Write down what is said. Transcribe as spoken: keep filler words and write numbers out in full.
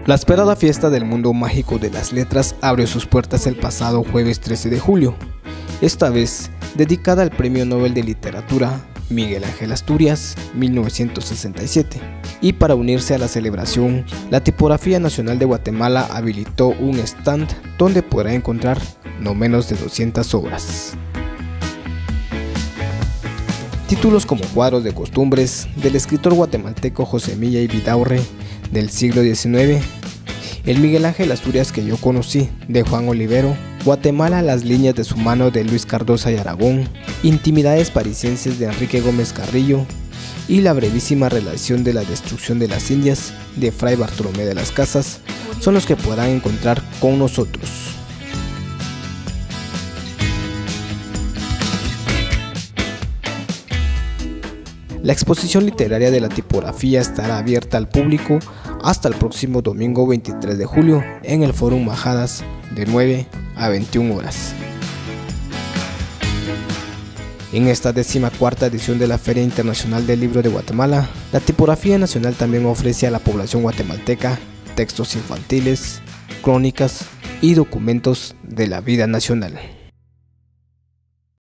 La esperada fiesta del mundo mágico de las letras abrió sus puertas el pasado jueves trece de julio, esta vez dedicada al Premio Nobel de Literatura Miguel Ángel Asturias mil novecientos sesenta y siete. Y para unirse a la celebración, la Tipografía Nacional de Guatemala habilitó un stand donde podrá encontrar no menos de doscientas obras. Títulos como Cuadros de costumbres del escritor guatemalteco José Milla y Vidaurre del siglo diecinueve, El Miguel Ángel Asturias que yo conocí de Juan Olivero, Guatemala las líneas de su mano de Luis Cardosa y Aragón, Intimidades parisienses de Enrique Gómez Carrillo y La brevísima relación de la destrucción de las Indias de Fray Bartolomé de las Casas son los que podrán encontrar con nosotros. La exposición literaria de la tipografía estará abierta al público hasta el próximo domingo veintitrés de julio en el Fórum Majadas de nueve a veintiuna horas. En esta decimocuarta edición de la Feria Internacional del Libro de Guatemala, la Tipografía Nacional también ofrece a la población guatemalteca textos infantiles, crónicas y documentos de la vida nacional.